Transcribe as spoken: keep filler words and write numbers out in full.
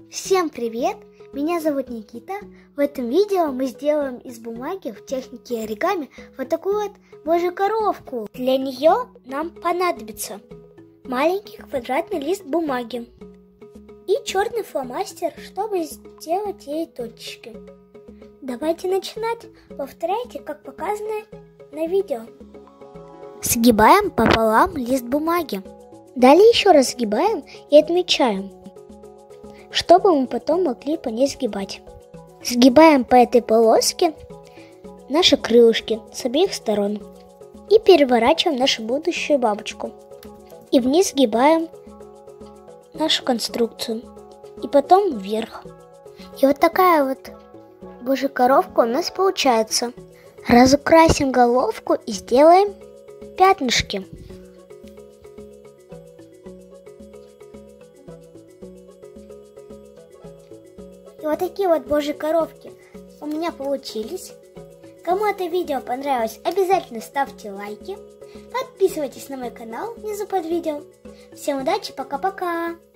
Всем привет! Меня зовут Никита. В этом видео мы сделаем из бумаги в технике оригами вот такую вот божью коровку. Для нее нам понадобится маленький квадратный лист бумаги и черный фломастер, чтобы сделать ей точечки. Давайте начинать. Повторяйте, как показано на видео. Сгибаем пополам лист бумаги. Далее еще раз сгибаем и отмечаем, чтобы мы потом могли по ней сгибать. Сгибаем по этой полоске наши крылышки с обеих сторон и переворачиваем нашу будущую бабочку. И вниз сгибаем нашу конструкцию и потом вверх. И вот такая вот божья коровка у нас получается. Разукрасим головку и сделаем пятнышки. И вот такие вот божьи коровки у меня получились. Кому это видео понравилось, обязательно ставьте лайки. Подписывайтесь на мой канал внизу под видео. Всем удачи, пока-пока!